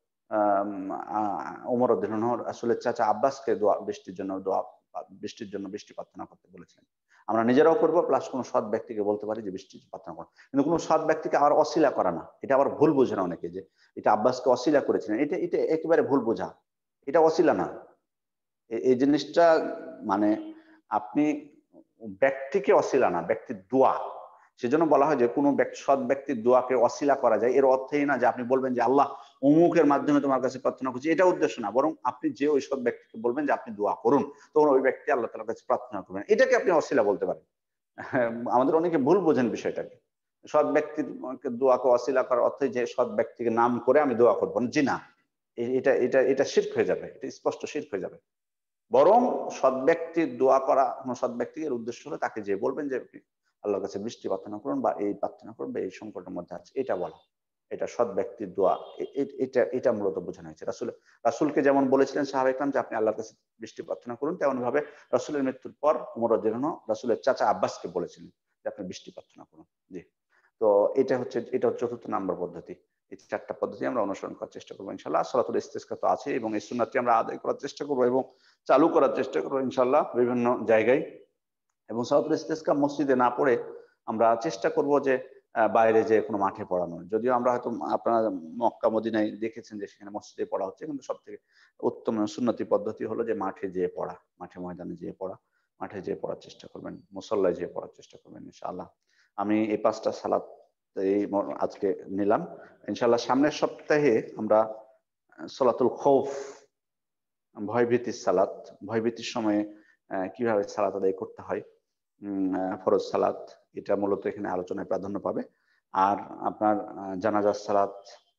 ওমর রাদিয়াল্লাহু আনহু রাসূলের চাচা আব্বাসকে বৃষ্টির জন্য বৃষ্টি প্রার্থনা করতে বলেছিলেন। আমরা নিজেরাও করব, প্লাস কোনো সৎ ব্যক্তিকে বলতে পারি যে বৃষ্টি প্রার্থনা করো। কিন্তু কোনো সৎ ব্যক্তিকে আবার অছিলা করা না। এটা আবার ভুল বোঝে না অনেকে, যে এটা আব্বাসকে অছিলা করেছিলেন। এটা একেবারে ভুল বোঝা। এটা অছিলা না। এই জিনিসটা মানে আপনি ব্যক্তিকে অছিলা না, ব্যক্তির দোয়া। সেজন্য বলা হয় যে কোনো সৎ ব্যক্তির দোয়াকে অছিলা করা যায়। এর অর্থই না যে আপনি বলবেন যে আল্লাহ অমুকের মাধ্যমে তোমার কাছে প্রার্থনা করছি, এটা উদ্দেশ্য না। বরং আপনি যে ওই সৎ ব্যক্তিকে বলবেন যে আপনি দোয়া করুন, তখন ওই ব্যক্তি আল্লাহ তাআলার কাছে প্রার্থনা করবেন। এটাকে আপনি অছিলা বলতে পারেন। হ্যাঁ, আমাদের অনেকে ভুল বোঝেন বিষয়টাকে। সৎ ব্যক্তির দোয়াকে অছিলা করার অর্থই যে সৎ ব্যক্তিকে নাম করে আমি দোয়া করব। জি না। এটা শিরক হয়ে যাবে। এটা স্পষ্ট শিরক হয়ে যাবে। বরং সৎ ব্যক্তির দোয়া করা, কোন সৎ ব্যক্তির উদ্দেশ্য হলো তাকে যে বলবেন যে আপনি আল্লাহর কাছে বৃষ্টি প্রার্থনা করুন বা এই প্রার্থনা করুন বা এই সংকটের মধ্যে আছে, এটা বলা। এটা সৎ ব্যক্তির দোয়া। এটা মূলত বোঝানো হয়েছে। রাসূলকে যেমন বলেছিলেন সাহাবা ইকরাম যে আপনি আল্লাহর কাছে বৃষ্টি প্রার্থনা করুন, তেমন ভাবে রাসূলের মৃত্যুর পর ওমর রাদিয়াল্লাহু আনহু রাসূলের চাচা আব্বাসকে বলেছিলেন যে আপনি বৃষ্টি প্রার্থনা করুন। জি। তো এটা হচ্ছে চতুর্থ নাম্বার পদ্ধতি। এই ৪ টা পদ্ধতি আমরা অনুসরণ করার চেষ্টা করব ইনশাআল্লাহ। সালাতুল ইস্তিসকা তো আছে এবং এই সুন্নাতটি আমরা আদায় করার চেষ্টা করব এবং চালু করার চেষ্টা করব ইনশাআল্লাহ বিভিন্ন জায়গায়। এবং সালাতুল ইস্তিসকা মসজিদে না পড়ে আমরা চেষ্টা করব যে বাইরে যেয়ে কোনো মাঠে পড়ানোর। যদিও আমরা হয়তো আপনারা মক্কা মদিনায় দেখেছেন যে সেখানে মসজিদে পড়া হচ্ছে। কিন্তু সবথেকে উত্তম সুন্নতি পদ্ধতি হলো যে মাঠে যেয়ে পড়া। মাঠে ময়দানে যেয়ে পড়া। মাঠে যেয়ে পড়ার চেষ্টা করবেন। মুসল্লায় যেয়ে পড়ার চেষ্টা করবেন ইনশাআল্লাহ। আমি এই ৫ টা সালাত আজকে নিলাম। ইনশাআল্লাহ সামনের সপ্তাহে আমরা সলাতুল খৌফ, ভয়ভীতির সালাত, ভয়ভীতির সময়ে কিভাবে সালাত আদায় করতে হয়, ফরজ সালাত, এটা মূলত এখানে আলোচনায় প্রাধান্য পাবে। আর আপনার জানাজার সালাত,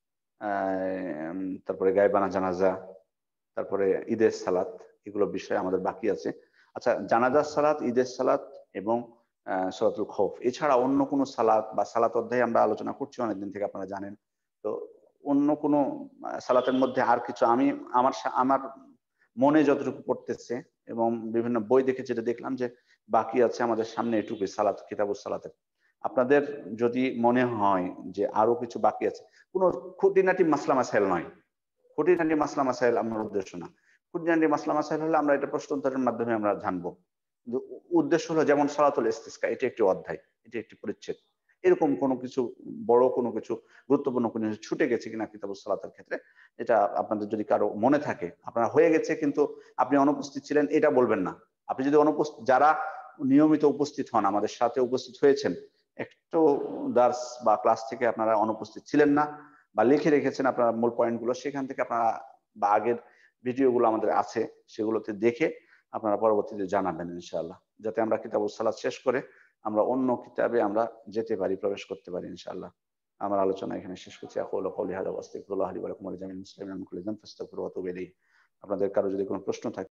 তারপরে গায়েবানা জানাজা, তারপরে ঈদের সালাত, এগুলো বিষয় আমাদের বাকি আছে। আচ্ছা, জানাজার সালাত, ঈদের সালাত এবং সলাতুল খৌফ এছাড়া অন্য কোনো সালাত বা সালাত অধ্যায়ে আমরা আলোচনা করছি অনেকদিন থেকে, আপনারা জানেন। তো অন্য কোনো সালাতের মধ্যে আর কিছু আমি আমার মনে যতটুকু পড়তেছে এবং বিভিন্ন বই দেখে যেটা দেখলাম যে বাকি আছে আমাদের সামনে এটুকুই সালাত, কিতাবুস সালাতের। আপনাদের যদি মনে হয় যে আরো কিছু বাকি আছে, কোনো খুঁটিনাটি মাসলা মাসাইল নয়। খুঁটিনাটি মাসলা মাসাইল আমার উদ্দেশ্য না। খুঁটিনাটি মাসলা মাসাইল হলে আমরা এটা প্রশ্ন উত্তরের মাধ্যমে আমরা জানবো। কিন্তু উদ্দেশ্য হলো যেমন সালাতুল ইস্তিসকা, এটি একটি অধ্যায়, এটি একটি পরিচ্ছেদ। এরকম কোনো কিছু বড় কোনো কিছু গুরুত্বপূর্ণ কোনো কিছু ছুটে গেছে কিনা কিতাবুস সালাতের ক্ষেত্রে, এটা আপনাদের যদি কারো মনে থাকে, আপনার হয়ে গেছে কিন্তু আপনি অনুপস্থিত ছিলেন, এটা বলবেন না। আপনি যদি যারা নিয়মিত উপস্থিত হন, আমাদের সাথে উপস্থিত হয়েছেন, একটু দার্স বা ক্লাস থেকে আপনারা অনুপস্থিত ছিলেন না বা লিখে রেখেছেন আপনার মূল পয়েন্টগুলো, সেখান থেকে আপনারা বা আগের ভিডিওগুলো আমাদের আছে সেগুলোতে দেখে আপনারা পরবর্তীতে জানাবেন ইনশাআল্লাহ, যাতে আমরা কিতাবুস সালাত শেষ করে আমরা অন্য কিতাবে আমরা যেতে পারি, প্রবেশ করতে পারি ইনশাআল্লাহ। আমার আলোচনা এখানে শেষ করছি। আকুলু কওলি হাযা ওয়া আস্তাগফিরুল্লাহ লি ওয়া লাকুম ওয়া লিজামিল মুসলিমিন মিন কুল্লি যামবিন ফাস্তাগফিরুহু ওয়া তুবু ইলাইহি। আপনাদের কারো যদি কোনো প্রশ্ন থাকে